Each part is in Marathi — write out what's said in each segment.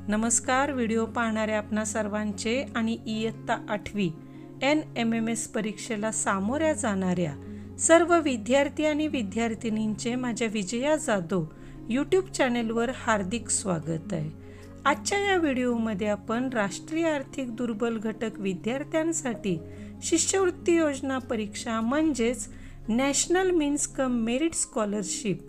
नमस्कार. व्हिडिओ पाहणाऱ्या आपणा सर्वांचे आणि इयत्ता 8वी NMMS परीक्षेला सामोऱ्या जाणाऱ्या सर्व विद्यार्थी आणि विद्यार्थिनींचे माझ्या विजया जाधव YouTube चॅनेलवर हार्दिक स्वागत आहे. आजच्या या व्हिडिओमध्ये आपण राष्ट्रीय आर्थिक दुर्बल घटक विद्यार्थ्यांसाठी शिष्यवृत्ती योजना परीक्षा म्हणजेच national means cum merit scholarship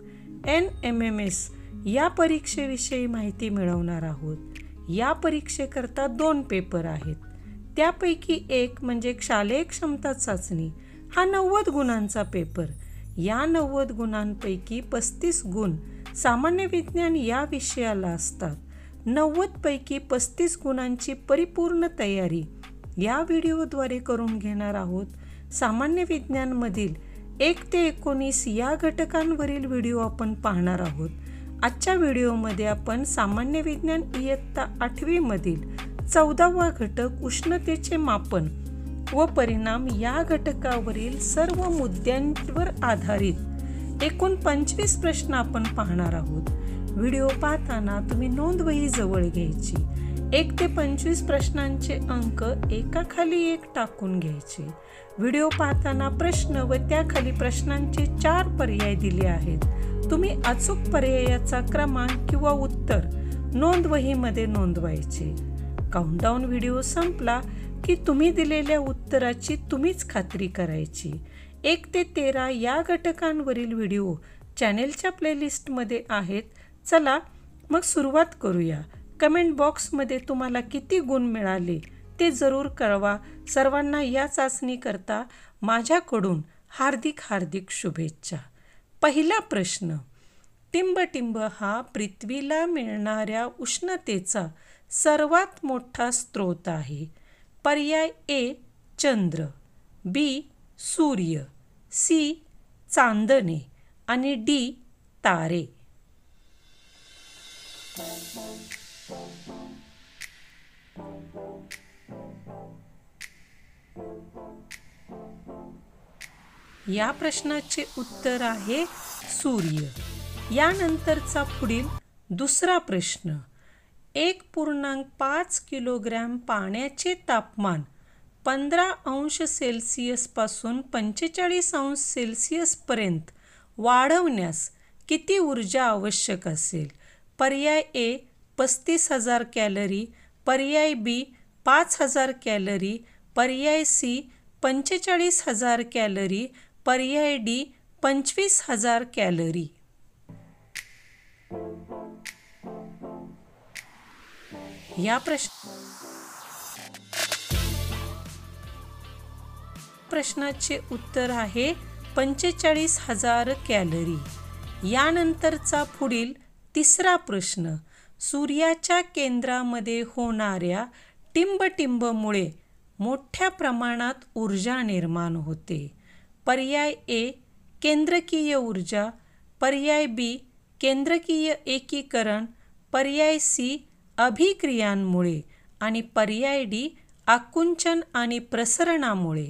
NMMS या परीक्षेविषयी माहिती मिळवणार आहोत. या परीक्षेकरता 2 पेपर आहेत. त्यापैकी एक म्हणजे शालेय क्षमता चाचणी हा 90 गुणांचा पेपर. या 90 गुणांपैकी 35 गुण सामान्य विज्ञान या विषयाला असतात. 90 पैकी 35 गुणांची परिपूर्ण तयारी या व्हिडिओद्वारे करून घेणार आहोत. सामान्य विज्ञानमधील 1 ते 19 या घटकांवरील व्हिडिओ आपण पाहणार आहोत. आजच्या व्हिडिओमध्ये आपण सामान्य विज्ञान इयत्ता 8वी मधील 14वा घटक उष्णतेचे मापन व परिणाम या घटकावरील सर्व मुद्द्यांवर आधारित एकूण 25 प्रश्न आपण पाहणार आहोत. व्हिडिओ पाहताना तुम्ही नोंदवही जवळ घ्यायची. 1 ते 25 प्रश्नांचे अंक एकाखाली एक टाकून घ्यायचे. व्हिडिओ पाहताना प्रश्न व त्याखाली प्रश्नांचे 4 पर्याय दिले आहेत. तुम्ही अचूक पर्यायाचा क्रमांक किंवा उत्तर नोंदवहीमध्ये नोंदवायचे. काउंटडाऊन व्हिडिओ संपला की तुम्ही दिलेल्या उत्तराची तुम्हीच खात्री करायची. 1 ते 13 या घटकांवरील व्हिडिओ चॅनेलच्या प्लेलिस्टमध्ये आहेत. चला मग सुरुवात करूया. कमेंट बॉक्समध्ये तुम्हाला किती गुण मिळाले ते जरूर कळवा. सर्वांना या चाचणीकरता माझ्याकडून हार्दिक शुभेच्छा. पहिला प्रश्न. टिंबटिंब हा पृथ्वीला मिळणाऱ्या उष्णतेचा सर्वात मोठा स्रोत आहे. पर्याय ए चंद्र, बी सूर्य, सी चांदणे आणि डी तारे. या प्रश्नाचे उत्तर आहे सूर्य. यानंतरचा पुढील दुसरा प्रश्न. 1.5 किलोग्रॅम पाण्याचे तापमान 15 अंश सेल्सिअस पासून 45 अंश सेल्सिअस पर्यंत वाढवण्यास किती ऊर्जा आवश्यक असेल? पर्याय ए 35,000 कॅलरी, पर्याय बी 5,000 कॅलरी, पर्याय सी 45,000 कॅलरी, पर्याय डी 25,000 कॅलरी. या प्रश्नाचे उत्तर आहे 45,000 कॅलरी. यानंतरचा पुढील तिसरा प्रश्न. सूर्याच्या केंद्रामध्ये होणाऱ्या टिंबटिंबमुळे मोठ्या प्रमाणात ऊर्जा निर्माण होते. पर्याय ए केंद्रकीय ऊर्जा, पर्याय बी केंद्रकीय एकीकरण, पर्याय सी अभिक्रियांमुळे आणि पर्याय डी आकुंचन आणि प्रसरणामुळे.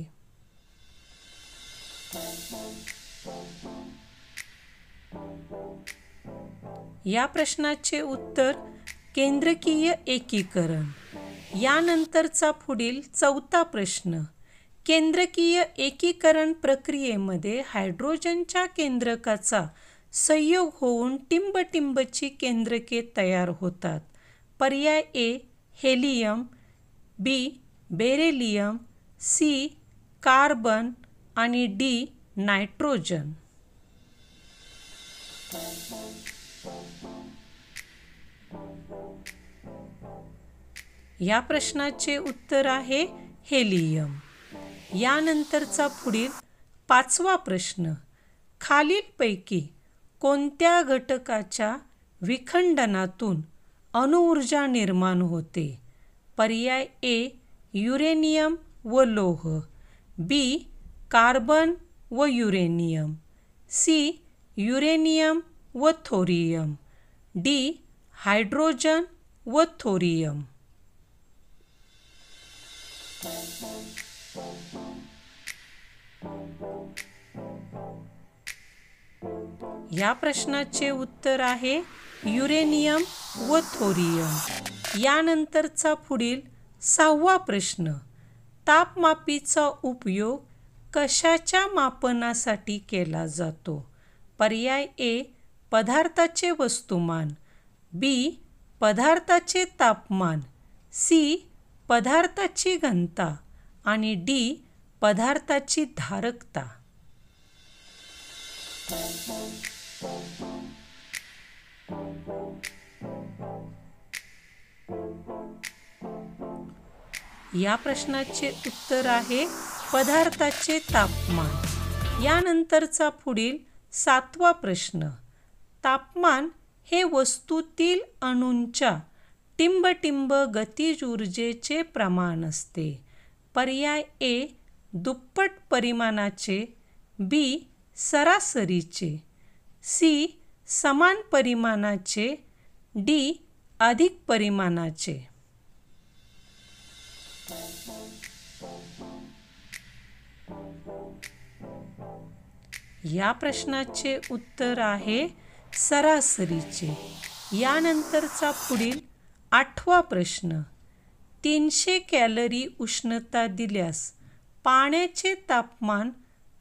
या प्रश्नाचे उत्तर केंद्रकीय एकीकरण. यानंतरचा पुढील 4था प्रश्न. केंद्रकीय एकीकरण प्रक्रियेमध्ये हायड्रोजनच्या केंद्रकाचा संयोग होऊन टिंबटिंबची केंद्रके तयार होतात. पर्याय A helium, B beryllium, C carbon आणि डी नायट्रोजन. या प्रश्नाचे उत्तर आहे हेलियम. यानंतरचा पुढील 5वा प्रश्न. खालीलपैकी कोणत्या घटकाच्या विखंडनातून अणुऊर्जा निर्माण होते? पर्याय ए युरेनियम व लोह, बी कार्बन व युरेनियम, सी युरेनियम व थोरियम, डी हायड्रोजन व थोरियम. या प्रश्नाचे उत्तर आहे युरेनियम व थोरियम. यानंतरचा पुढील 6वा प्रश्न. तापमापीचा उपयोग कशाच्या मापनासाठी केला जातो? पर्याय ए पदार्थाचे वस्तुमान, बी पदार्थाचे तापमान, सी पदार्थाची घनता आणि डी पदार्थाची धारकता. या प्रश्नाचे उत्तर आहे पदार्थाचे तापमान. यानंतरचा पुढील 7वा प्रश्न. तापमान हे वस्तूतील अणूंच्या टिंबटिंब गतीज ऊर्जेचे प्रमाण असते. पर्याय ए दुप्पट परिमाणाचे, बी सरासरीचे, सी समान परिमाणाचे, डी अधिक परिमाणाचे. या प्रश्नाचे उत्तर आहे सरासरीचे. यानंतरचा पुढील 8वा प्रश्न. 300 कॅलरी उष्णता दिल्यास पाण्याचे तापमान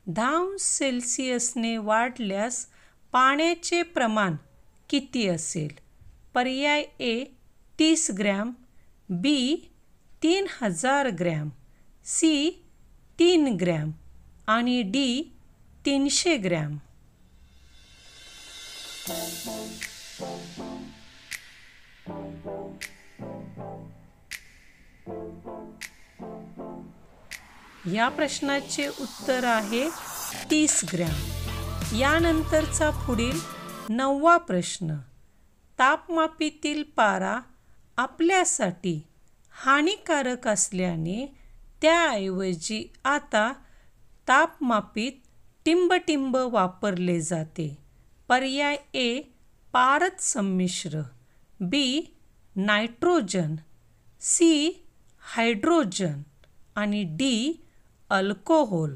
10°C वाढल्यास पाण्याचे प्रमाण किती असेल? पर्याय A 30 gram, B 3000 gram, C 3 gram आणि डी 300 ग्रॅम. या प्रश्नाचे उत्तर आहे 30 ग्रॅम. यानंतरचा पुढील 9वा प्रश्न. तापमापीतील पारा आपल्यासाठी हानिकारक असल्याने त्याऐवजी आता तापमापीत टिंबटिंब वापरले जाते. पर्याय ए पारद संमिश्र, बी नायट्रोजन, सी हायड्रोजन आणि डी अल्कोहोल.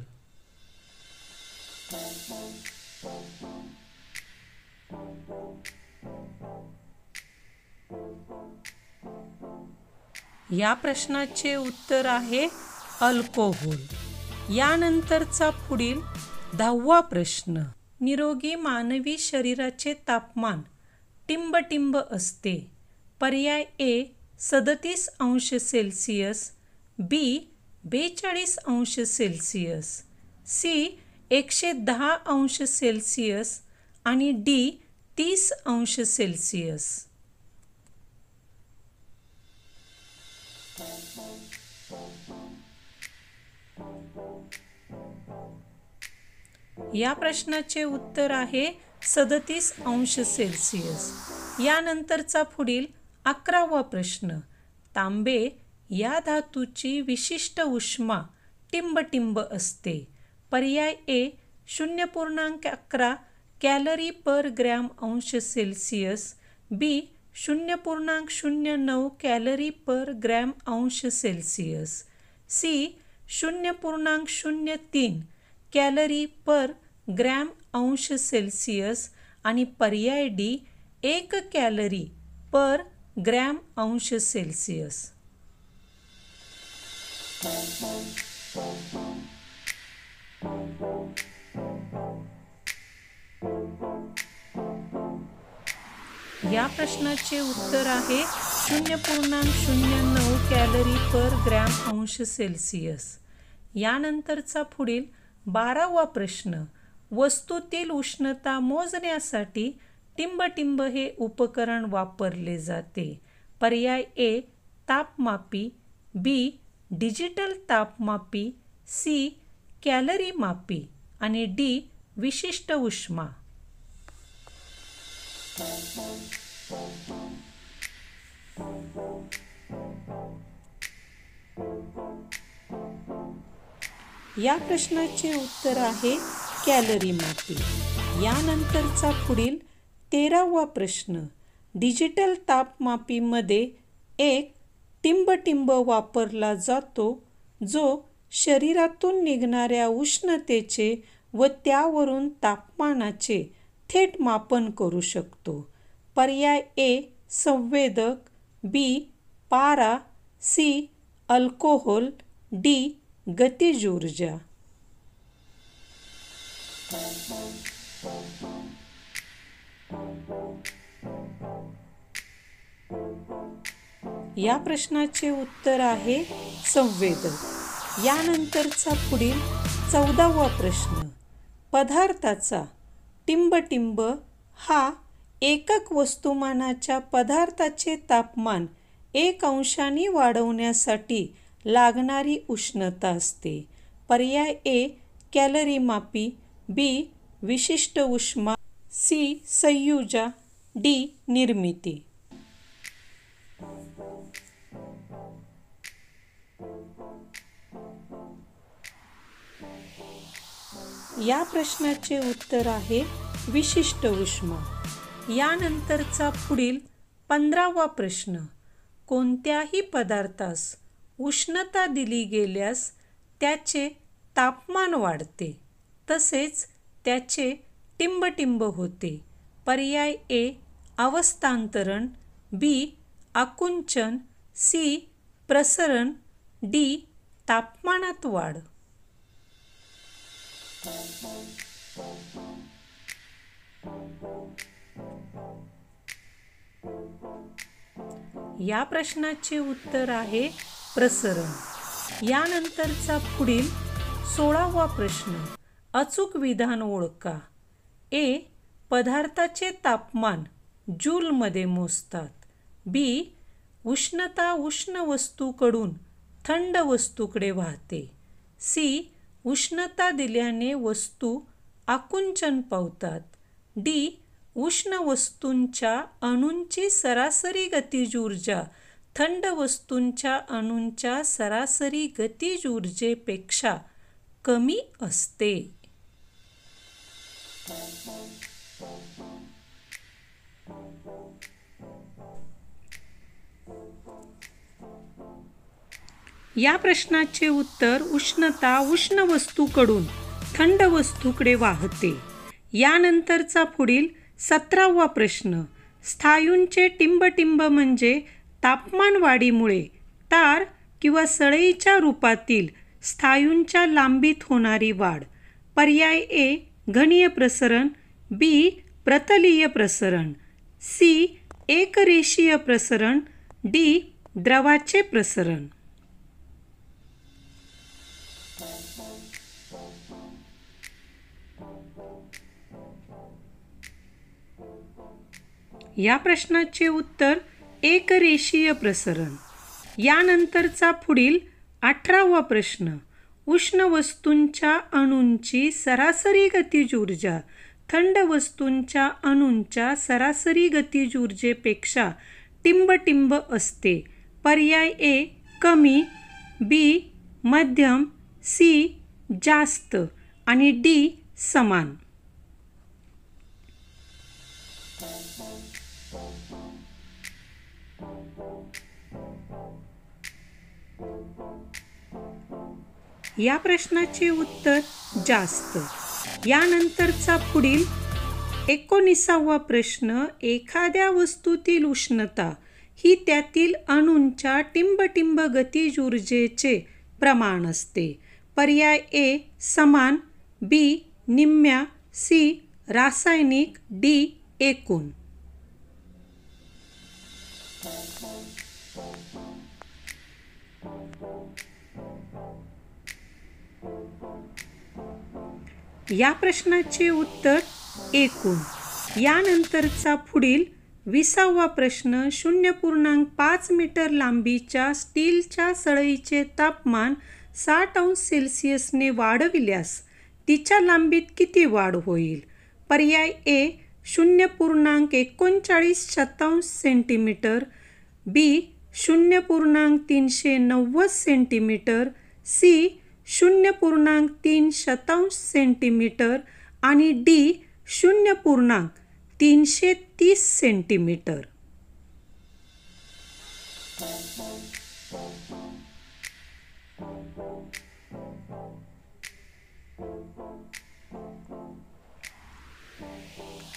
या प्रश्नाचे उत्तर आहे अल्कोहोल. यानंतरचा पुढील 10वा प्रश्न. निरोगी मानवी शरीराचे तापमान टिंबटिंब असते. पर्याय ए 37°C, बी 42°C, सी 110°C आणि डी 30°C. या प्रश्नाचे उत्तर आहे 37°C. यानंतरचा पुढील 11वा प्रश्न. तांबे या धातूची विशिष्ट उष्मा टिंबटिंब असते. पर्याय ए 0.11 कॅलरी पर ग्रॅम अंश Celsius, B 0.09 calorie per gram अंश Celsius, C 0.03 calorie per gram अंश सेल्सिअस आणि पर्याय डी 1 कॅलरी पर ग्रॅम अंश सेल्सिअस. या प्रश्नाचे उत्तर आहे 0.09 कॅलरी पर ग्रॅम अंश सेल्सिअस. यानंतरचा पुढील 12वा प्रश्न. वस्तूतील उष्णता मोजण्यासाठी टिंबटिंब हे उपकरण वापरले जाते. पर्याय ए तापमापी, बी डिजिटल तापमापी, सी कॅलरी मापी आणि डी विशिष्ट उष्मा. या प्रश्नाचे उत्तर आहे कॅलरी मापी. यानंतरचा पुढील 13वा प्रश्न. डिजिटल तापमापीमध्ये एक टिंबटिंब वापरला जातो जो शरीरातून निघणाऱ्या उष्णतेचे व त्यावरून तापमानाचे थेट मापन करू शकतो. पर्याय ए संवेदक, बी पारा, सी अल्कोहोल, डी गतिज ऊर्जा. या प्रश्नाचे उत्तर आहे संवेदक. यानंतरचा पुढील 14वा प्रश्न. पदार्थाचा टिंबटिंब हा एकक वस्तुमानाच्या पदार्थाचे तापमान 1 अंशाने वाढवण्यासाठी लागणारी उष्णता असते. पर्याय ए कॅलरी मापी, बी विशिष्ट उष्मा, सी संयुजा, डी निर्मिती. या प्रश्नाचे उत्तर आहे विशिष्ट उष्मा. यानंतरचा पुढील 15वा प्रश्न. कोणत्याही पदार्थास उष्णता दिली गेल्यास त्याचे तापमान वाढते तसेच त्याचे टिंबटिंब होते. पर्याय ए अवस्थांतरण, बी आकुंचन, सी प्रसरण, डी तापमानात वाढ. या प्रश्नाचे उत्तर आहे प्रसरण. यानंतरचा पुढील 16वा प्रश्न. अचूक विधान ओळखा. ए पदार्थाचे तापमान जूलमध्ये मोजतात. बी उष्णता उष्ण वस्तूकडून थंड वस्तूकडे वाहते. सी उष्णता दिल्याने वस्तू आकुंचन पावतात. डी उष्ण वस्तूंच्या अणूंची सरासरी गतिज ऊर्जा थंड वस्तूंच्या अणूंच्या सरासरी गतिज ऊर्जेपेक्षा कमी असते. या प्रश्नाचे उत्तर उष्णता उष्ण वस्तूकडून थंड वस्तूकडे वाहते. यानंतरचा पुढील 17वा प्रश्न. स्थायूंचे टिंबटिंब म्हणजे तापमान वाढीमुळे तार किंवा सळईच्या रूपातील स्थायूंच्या लांबीत होणारी वाढ. पर्याय ए घनीय प्रसरण, बी प्रतलीय प्रसरण, सी एकरेषीय प्रसरण, डी द्रवाचे प्रसरण. या प्रश्नाचे उत्तर एकरेषीय प्रसरण. यानंतरचा पुढील 18वा प्रश्न. उष्ण वस्तूंच्या अणूंची सरासरी गतिज ऊर्जा थंड वस्तूंच्या अणूंच्या सरासरी गतिज ऊर्जेपेक्षा टिंबटिंब असते. पर्याय ए कमी, बी मध्यम, सी जास्त आणि डी समान. या प्रश्नाचे उत्तर जास्त. यानंतरचा पुढील 19वा प्रश्न. एखाद्या वस्तूतील उष्णता ही त्यातील अणूंच्या टिंबटिंब गतिज ऊर्जेचे प्रमाण असते. पर्याय ए समान, बी निम्म्या, सी रासायनिक, डी एकूण. या प्रश्नाचे उत्तर एकूण. यानंतरचा पुढील 20वा प्रश्न. 0.5 मीटर लांबीच्या स्टीलच्या सळईचे तापमान 60 अंश सेल्सिअसने वाढविल्यास तिच्या लांबीत किती वाढ होईल? पर्याय A 0.39 centimetre, B 0.390 centimetre, C 0.3 centimetre आणि डी 0.330 सेंटीमीटर.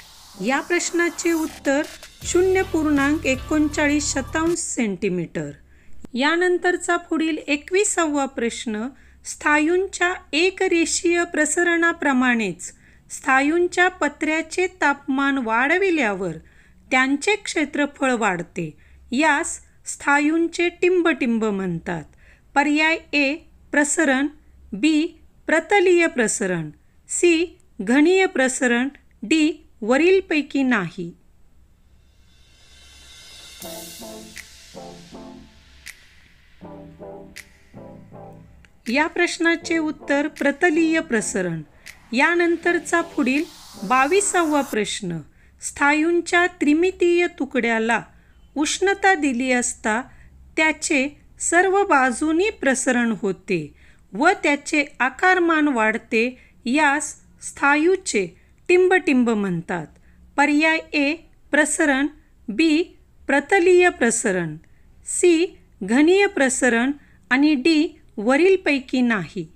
या प्रश्नाचे उत्तर 0.39 सेंटीमीटर. यानंतरचा पुढील 21वा प्रश्न, स्थायूंच्या एकरेषीय प्रसरणाप्रमाणेच स्थायूंच्या पत्र्याचे तापमान वाढविल्यावर त्यांचे क्षेत्रफळ वाढते. यास स्थायूंचे टिंबटिंब म्हणतात. पर्याय ए प्रसरण, बी प्रतलीय प्रसरण, सी घनीय प्रसरण, डी वरीलपैकी नाही. या प्रश्नाचे उत्तर प्रतलीय प्रसरण. यानंतरचा पुढील 22वा प्रश्न, स्थायूंच्या त्रिमितीय तुकड्याला उष्णता दिली असता त्याचे सर्व बाजूनी प्रसरण होते व त्याचे आकारमान वाढते. यास स्थायूचे टिंबटिंब म्हणतात. पर्याय ए प्रसरण, बी प्रतलीय प्रसरण, सी घनीय प्रसरण आणि डी वरीलपैकी नाही.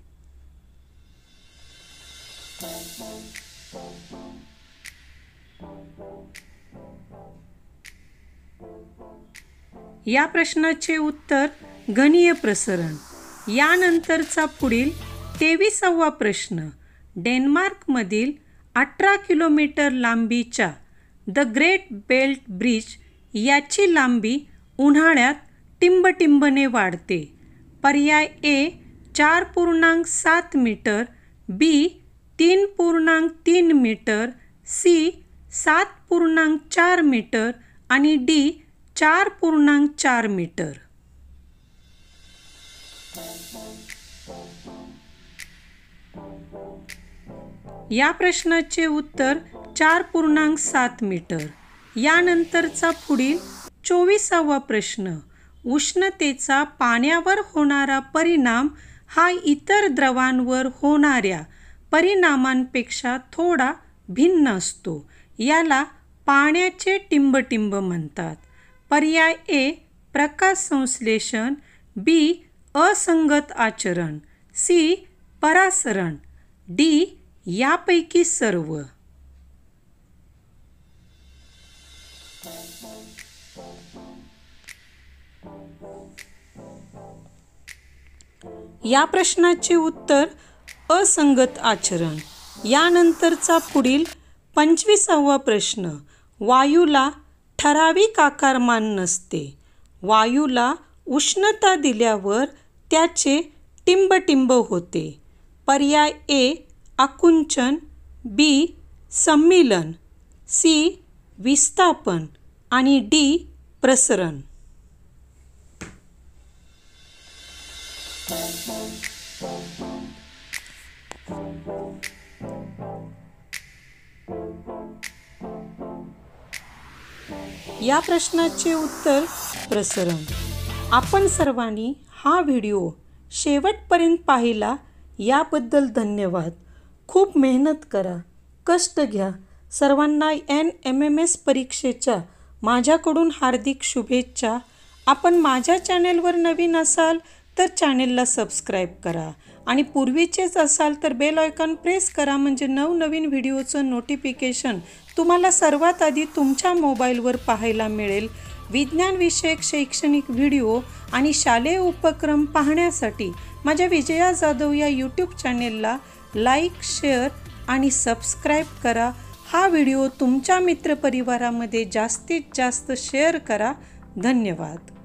या प्रश्नाचे उत्तर घनीय प्रसरण. यानंतरचा पुढील 23वा प्रश्न, डेन्मार्कमधील 18 किलोमीटर लांबीच्या द ग्रेट बेल्ट ब्रिज याची लांबी उन्हाळ्यात टिंबटिंबने वाढते. पर्याय A 4.7 metre, B 3.3 metre, C 7.4 metre आणि डी 4.4 मीटर. या प्रश्नाचे उत्तर 4.7 मीटर. यानंतरचा पुढील 24वा प्रश्न, उष्णतेचा पाण्यावर होणारा परिणाम हा इतर द्रवांवर होणाऱ्या परिणामांपेक्षा थोडा भिन्न असतो. याला पाण्याचे टिंबटिंब म्हणतात. पर्याय ए प्रकाश संश्लेषण, बी असंगत आचरण, सी परासरण, डी यापैकी सर्व. या प्रश्नाचे उत्तर असंगत आचरण. यानंतरचा पुढील 25वा प्रश्न, वायूला ठराविक आकारमान नसते. वायूला उष्णता दिल्यावर त्याचे टिंबटिंब होते. पर्याय ए आकुंचन, बी सम्मीलन, सी विस्थापन आणि डी प्रसरण. या प्रश्नाचे उत्तर प्रसरण. आपण सर्वांनी हा व्हिडिओ शेवटपर्यंत पाहिला याबद्दल धन्यवाद. खूप मेहनत करा, कष्ट घ्या. सर्वांना NMMS परीक्षेच्या माझ्याकडून हार्दिक शुभेच्छा. आपण माझ्या चॅनेलवर नवीन असाल तर चॅनेलला सबस्क्राईब करा आणि पूर्वीचेच असाल तर बेल आयकॉन प्रेस करा, म्हणजे नवनवीन व्हिडिओचं नोटिफिकेशन तुम्हाला सर्वात आधी तुमच्या मोबाईलवर पाहायला मिळेल. विज्ञानविषयक शैक्षणिक व्हिडिओ आणि शालेय उपक्रम पाहण्यासाठी माझ्या विजया जाधव या यूट्यूब चॅनेलला लाईक, शेअर आणि सबस्क्राईब करा. हा व्हिडिओ तुमच्या मित्रपरिवारामध्ये जास्तीत जास्त शेअर करा. धन्यवाद.